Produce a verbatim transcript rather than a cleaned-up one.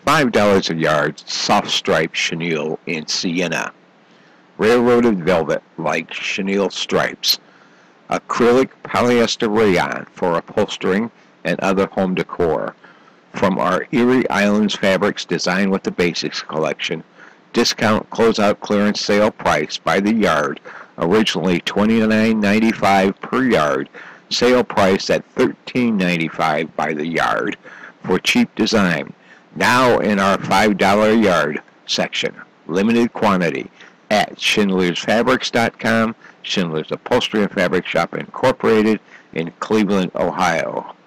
five dollars a yard Softstripe Chenille in Sienna. Railroaded velvet like chenille stripes. Acrylic polyester rayon for upholstering and other home decor. From our Erie Islands Fabrics Design with the Basics collection. Discount closeout clearance sale price by the yard, originally twenty-nine ninety-five per yard, sale price at thirteen ninety-five by the yard for cheap design. Now in our five dollars a yard section, limited quantity at schindlers fabrics dot com, Schindler's Upholstery and Fabric Shop Incorporated in Cleveland, Ohio.